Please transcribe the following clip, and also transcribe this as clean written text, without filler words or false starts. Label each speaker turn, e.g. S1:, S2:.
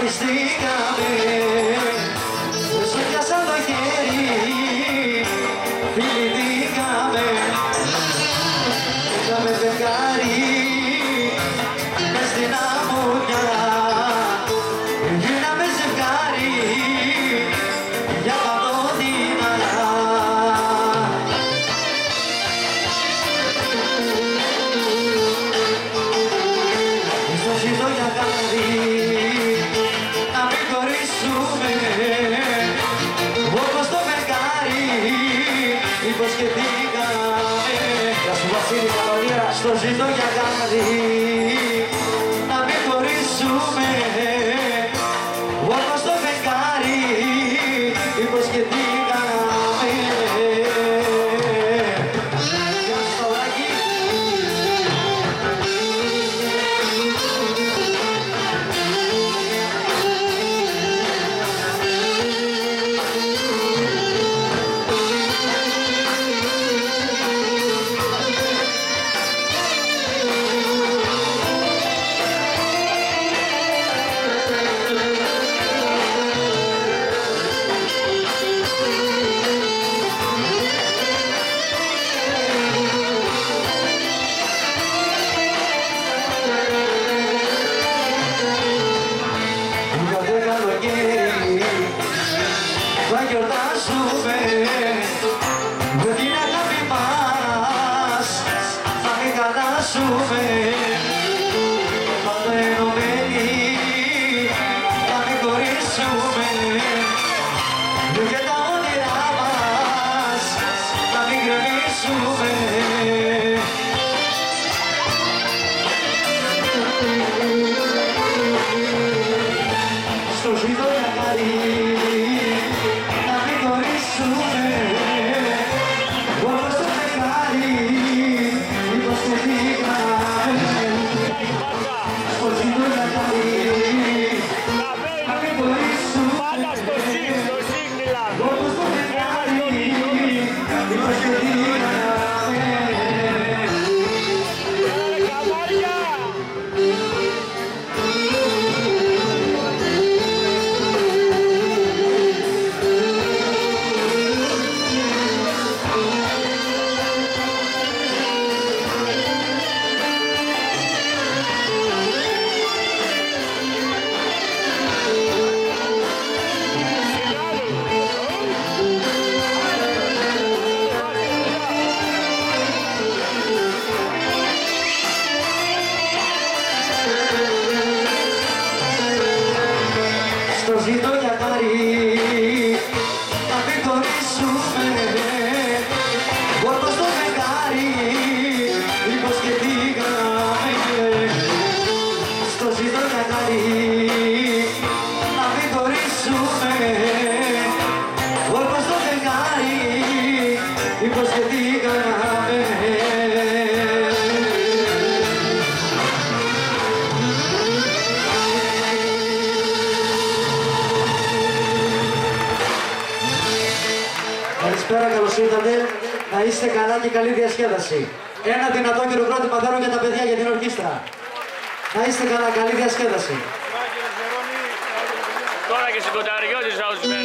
S1: Ζοριστήκαμε, σου πιάσα το χέρι, φιληθήκαμε, είχαμε φεγγάρι μες στην αμμούδια, γίναμε ζευγάρι για παντοτινά. Στο ζητώ για κάτι να μην χωρίσουμε, όπως το φεγγάρι υποσχεθήκαμε.
S2: Γεια σου Βασίλη Καλονία.
S1: Στο ζητώ για κάτι να μην χωρίσουμε, όπως το φεγγάρι υποσχεθήκαμε. Γεια σου Σταυράκη. Κάθε καλοκαίρι θα γιορτάσουμε με την αγάπη μας, θα μην χαλάσουμε. Πάντα ενωμένοι θα μην χωρίσουμε, για τα όνειρά μας θα μην γκρεμίσουμε. Στο ζητώ για κάτι να μην χωρίσουμε, όπως το φεγγάρι υποσχεθήκαμε. Στο ζητώ για κάτι να μην χωρίσουμε, όπως το φεγγάρι υποσχεθήκαμε. Στο ζητώ για χάρη να μην χωρίσουμε, όπως το φεγγάρι υποσχεθήκαμε. Στο ζητώ για χάρη να μην χωρίσουμε, όπως το φεγγάρι υποσχεθήκαμε. Καλησπέρα, καλώς ήρθατε. Να είστε καλά και καλή διασκέδαση. Ένα δυνατό χειροκρότημα θέλω για τα παιδιά, για την ορχήστρα. Να είστε καλά, καλή διασκέδαση.
S3: Τώρα και στην Κονταριώτη θα